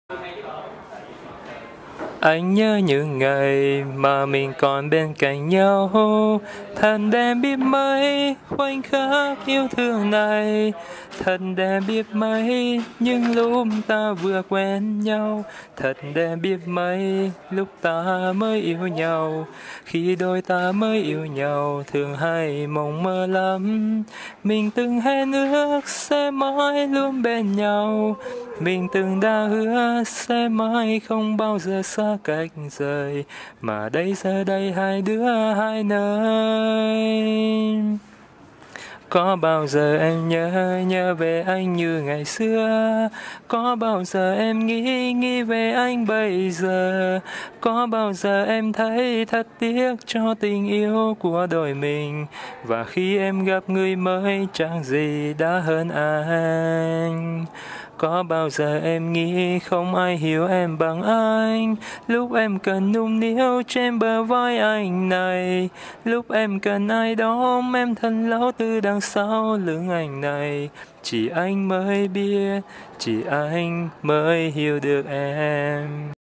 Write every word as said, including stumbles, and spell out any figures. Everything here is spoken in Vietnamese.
Anh nhớ những ngày mà mình còn bên cạnh nhau, thật đẹp biết mấy khoảnh khắc yêu thương này, thật đẹp biết mấy những lúc ta vừa quen nhau, thật đẹp biết mấy lúc ta mới yêu nhau. Khi đôi ta mới yêu nhau thường hay mộng mơ lắm, mình từng hẹn ước sẽ mãi luôn bên nhau, mình từng đã hứa sẽ mãi không bao giờ xa cách rời, mà đây giờ đây hai đứa hai nơi. Có bao giờ em nhớ nhớ về anh như ngày xưa, có bao giờ em nghĩ nghĩ về anh bây giờ, có bao giờ em thấy thật tiếc cho tình yêu của đôi mình, và khi em gặp người mới chẳng gì đã hơn anh. Có bao giờ em nghĩ không ai hiểu em bằng anh, lúc em cần nung níu trên bờ vai anh này, lúc em cần ai đó ôm em thật lâu từ đằng sau lưng anh này. Chỉ anh mới biết, chỉ anh mới hiểu được em.